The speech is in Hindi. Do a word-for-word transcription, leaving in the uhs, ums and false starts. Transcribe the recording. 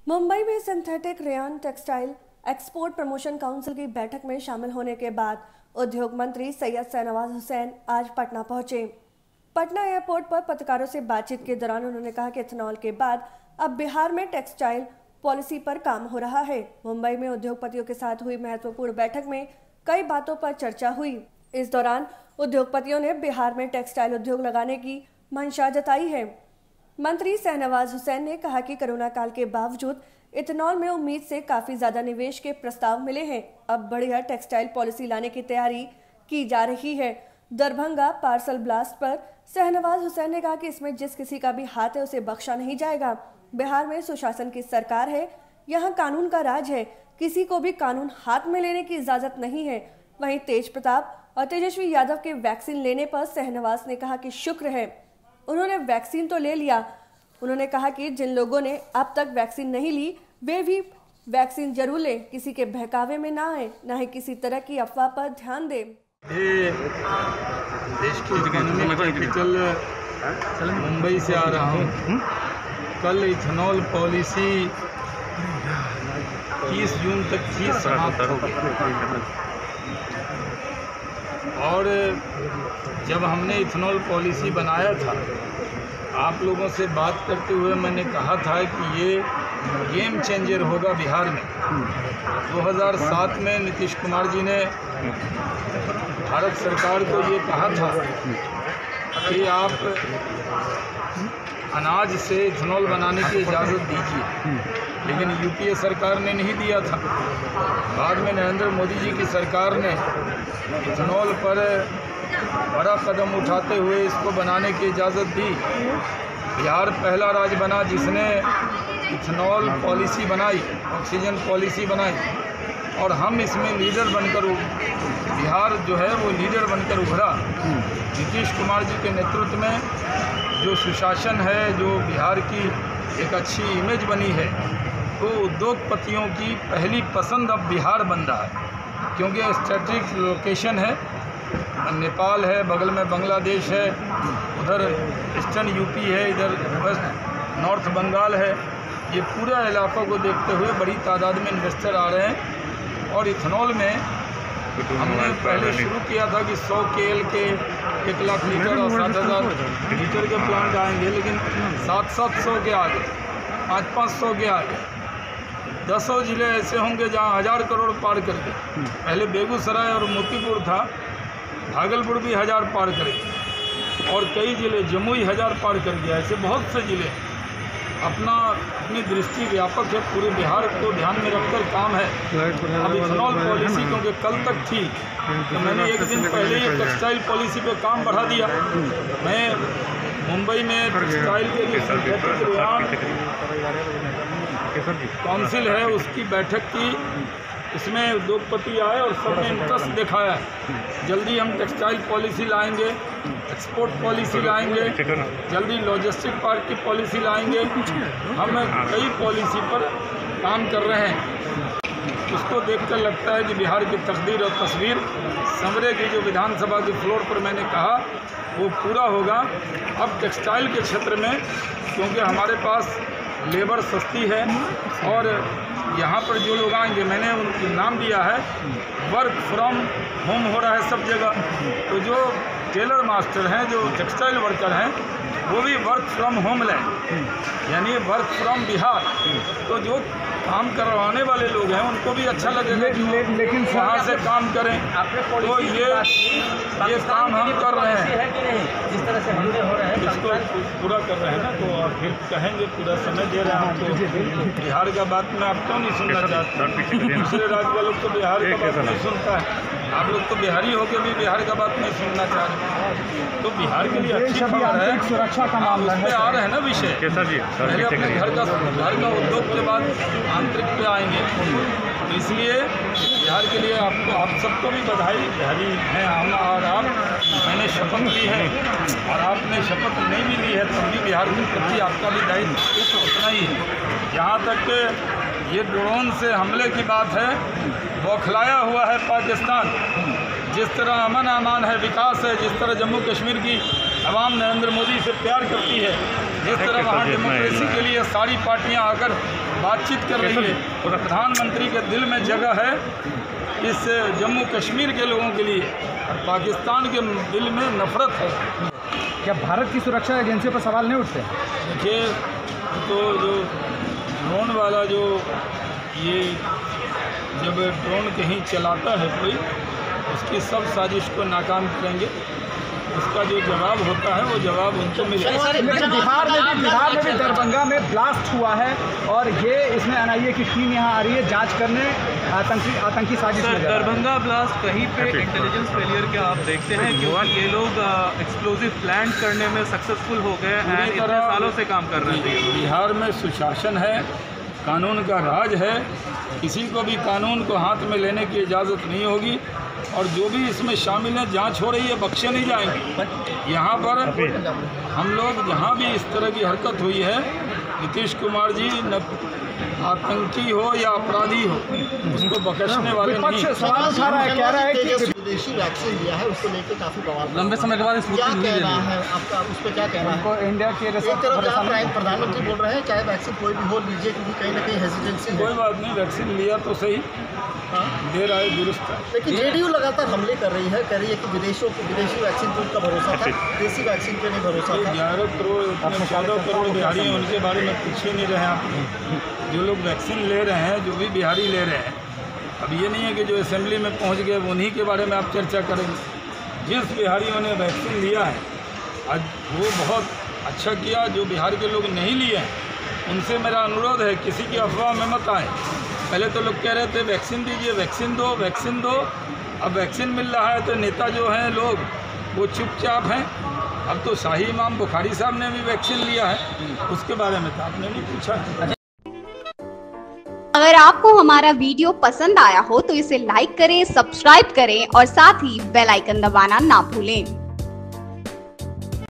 मुंबई में synthetic rayon textile export promotion council की बैठक में शामिल होने के बाद उद्योग मंत्री सैयद शाहनवाज हुसैन आज पटना पहुंचे। पटना एयरपोर्ट पर पत्रकारों से बातचीत के दौरान उन्होंने कहा कि इथेनॉल के बाद अब बिहार में टेक्सटाइल पॉलिसी पर काम हो रहा है। मुंबई में उद्योगपतियों के साथ हुई महत्वपूर्ण बैठक में कई बातों पर चर्चा हुई। इस दौरान उद्योगपतियों ने बिहार में टेक्सटाइल उद्योग लगाने की मंशा जताई है। मंत्री शाहनवाज हुसैन ने कहा कि कोरोना काल के बावजूद इथेनॉल में उम्मीद से काफी ज्यादा निवेश के प्रस्ताव मिले हैं। अब बढ़िया टेक्सटाइल पॉलिसी लाने की तैयारी की जा रही है। दरभंगा पार्सल ब्लास्ट पर शाहनवाज हुसैन ने कहा कि इसमें जिस किसी का भी हाथ है उसे बख्शा नहीं जाएगा। बिहार में सुशासन की सरकार है, यहाँ कानून का राज है, किसी को भी कानून हाथ में लेने की इजाजत नहीं है। वहीं तेज प्रताप और तेजस्वी यादव के वैक्सीन लेने पर शाहनवाज ने कहा कि शुक्र है उन्होंने वैक्सीन तो ले लिया। उन्होंने कहा कि जिन लोगों ने अब तक वैक्सीन नहीं ली वे भी वैक्सीन जरूर लें, किसी के बहकावे में ना आए, न ही किसी तरह की अफवाह पर ध्यान दें। देश की इकोनॉमिक कैपिटल मुंबई से आ रहा हूँ। कल इथेनॉल पॉलिसी तीस जून तक की समाप्त होगी और जब हमने इथेनॉल पॉलिसी बनाया था, आप लोगों से बात करते हुए मैंने कहा था कि ये गेम चेंजर होगा बिहार में। दो हज़ार सात में नीतीश कुमार जी ने भारत सरकार को ये कहा था कि आप अनाज से इथेनॉल बनाने की इजाज़त दीजिए, लेकिन यूपीए सरकार ने नहीं दिया था। बाद में नरेंद्र मोदी जी की सरकार ने इथेनॉल पर बड़ा कदम उठाते हुए इसको बनाने की इजाज़त दी। बिहार पहला राज्य बना जिसने इथेनॉल पॉलिसी बनाई, ऑक्सीजन पॉलिसी बनाई, और हम इसमें लीडर बनकर बिहार जो है वो लीडर बनकर उभरा। नीतीश कुमार जी के नेतृत्व में जो सुशासन है, जो बिहार की एक अच्छी इमेज बनी है, तो उद्योगपतियों की पहली पसंद अब बिहार बन रहा है, क्योंकि स्ट्रेटेजिक लोकेशन है। नेपाल है, बगल में बांग्लादेश है, उधर ईस्टर्न यूपी है, इधर वेस्ट नॉर्थ बंगाल है। ये पूरा इलाकों को देखते हुए बड़ी तादाद में इन्वेस्टर आ रहे हैं। और इथेनॉल में हमने पहले शुरू किया था कि सौ के एल के एक लाख लीटर और सात हज़ार लीटर के प्लांट आएंगे, लेकिन सात सात सौ के आगे, पाँच पाँच सौ के आगे दसों ज़िले ऐसे होंगे जहां हज़ार करोड़ पार करके। पहले बेगूसराय और मोतीपुर था, भागलपुर भी हज़ार पार करे, और कई ज़िले, जमुई हज़ार पार कर गया। ऐसे बहुत से ज़िले अपना अपनी दृष्टि व्यापक है, पूरे बिहार को ध्यान में रखकर काम है। अब इथेनॉल पॉलिसी क्योंकि कल तक थी, तो मैंने एक दिन पहले ही टेक्सटाइल पॉलिसी पे काम बढ़ा दिया। मैं मुंबई में टेक्सटाइल के लिए सिंथेटिक रेयन काउंसिल है उसकी बैठक की, इसमें उद्योगपति आए और सबने इंटरेस्ट दिखाया है। जल्दी हम टेक्सटाइल पॉलिसी लाएंगे, एक्सपोर्ट पॉलिसी लाएंगे, जल्दी लॉजिस्टिक पार्क की पॉलिसी लाएंगे। हम कई पॉलिसी पर काम कर रहे हैं। उसको देखकर लगता है कि बिहार की तकदीर और तस्वीर संवरे की जो विधानसभा के फ्लोर पर मैंने कहा वो पूरा होगा। अब टेक्सटाइल के क्षेत्र में क्योंकि हमारे पास लेबर सस्ती है और यहाँ पर जो लोग आएंगे, मैंने उनका नाम दिया है, वर्क फ्रॉम होम हो रहा है सब जगह। तो जो टेलर मास्टर हैं, जो टेक्सटाइल वर्कर हैं, वो भी वर्क फ्रॉम होम लें, यानी वर्क फ्रॉम बिहार। तो जो काम करवाने वाले लोग हैं उनको भी अच्छा लगेगा कि ले, लेकिन वहाँ से काम करें। तो ये ये काम हम कर रहे हैं, जिस तरह से हमले हो रहे हैं इसको पूरा कर रहे हैं ना, तो और फिर कहेंगे पूरा समय दे रहे हैं आपको। बिहार का बात में आप क्यों नहीं सुनना चाहते? दूसरे राज्य का लोग तो बिहार का बात नहीं सुनता है, आप लोग तो बिहारी होकर भी बिहार का बात नहीं सुनना चाह रहे। तो बिहार के लिए अच्छी खबर है, सुरक्षा का मामला है, आ रहे हैं ना विषय। पहले अपने घर का घर का उद्योग के बाद आंतरिक पे आएंगे। तो इसलिए बिहार के लिए आपको आप सबको भी बधाई। बिहारी हैं हम और आप, मैंने शपथ ली है और आपने शपथ नहीं भी ली है तब भी बिहार के प्रति आपका भी दायित्व उतना ही है। जहाँ तक ये ड्रोन से हमले की बात है, बौखलाया हुआ है पाकिस्तान। जिस तरह अमन अमान है, विकास है, जिस तरह जम्मू कश्मीर की आवाम नरेंद्र मोदी से प्यार करती है, जिस तरह वहाँ डेमोक्रेसी के लिए सारी पार्टियाँ आकर बातचीत कर रही है। प्रधानमंत्री के दिल में जगह है इस जम्मू कश्मीर के लोगों के लिए, और पाकिस्तान के दिल में नफरत है। क्या भारत की सुरक्षा एजेंसियों पर सवाल नहीं उठते? देखिए, तो जो ड्रोन वाला जो ये जब ड्रोन कहीं चलाता है कोई, उसकी सब साजिश को नाकाम करेंगे। उसका जो जवाब होता है वो जवाब उनको मिलेगा। लेकिन बिहार में भी बिहार में भी दरभंगा में ब्लास्ट हुआ है और ये इसमें एन आई ए की टीम यहाँ आ रही है जांच करने आतंकी आतंकी साजिश में। दरभंगा ब्लास्ट कहीं पे इंटेलिजेंस फेलियर क्या आप देखते हैं, क्योंकि ये लोग एक्सप्लोजिव प्लांट करने में सक्सेसफुल हो गए हैं, इतने सालों से काम कर रहे थे। बिहार में सुशासन है, कानून का राज है, किसी को भी कानून को हाथ में लेने की इजाज़त नहीं होगी, और जो भी इसमें शामिल हैं जांच हो रही है, बख्शे नहीं जाएंगे। यहाँ पर हम लोग जहाँ भी इस तरह की हरकत हुई है, नीतीश कुमार जी न आतंकी हो या अपराधी हो, उसको बख्शने वाले नहीं। सवाल उठा रहा है, कह रहा है कि विदेशी वैक्सीन दिया है, उसको लेकर काफी बवाल लंबे समय के बाद क्या कहना है आपका, उस पर क्या कहना है? इंडिया के एक तरफ जहाँ प्राइम प्रधानमंत्री बोल रहे हैं चाहे वैक्सीन कोई भी हो लीजिए, क्योंकि कहीं ना कहीं हेजिटेंसी है। कोई बात नहीं, वैक्सीन लिया तो सही, दे रहा है दुरुस्त है। लेकिन जेडीयू लगातार हमले कर रही है, कह रही है कि विदेशों को विदेशी वैक्सीन पर उनका भरोसा था, देसी वैक्सीन पे नहीं भरोसा था। ग्यारह करोड़ चौदह करोड़ बिहारी हैं, उनके बारे में पूछ ही नहीं रहे आप। जो लोग वैक्सीन ले रहे हैं, जो भी बिहारी ले रहे हैं, अब ये नहीं है कि जो असेंबली में पहुंच गए उन्हीं के बारे में आप चर्चा करेंगे। जिस बिहारियों ने वैक्सीन लिया है आज वो बहुत अच्छा किया, जो बिहार के लोग नहीं लिए हैं उनसे मेरा अनुरोध है किसी की अफवाह में मत आए। पहले तो लोग कह रहे थे वैक्सीन दीजिए, वैक्सीन दो वैक्सीन दो अब वैक्सीन मिल रहा है तो नेता जो हैं लोग वो चुपचाप हैं। अब तो शाही इमाम बुखारी साहब ने भी वैक्सीन लिया है, उसके बारे में तो आपने नहीं पूछा। अगर आपको हमारा वीडियो पसंद आया हो तो इसे लाइक करें, सब्सक्राइब करें और साथ ही बेल आइकन दबाना ना भूलें।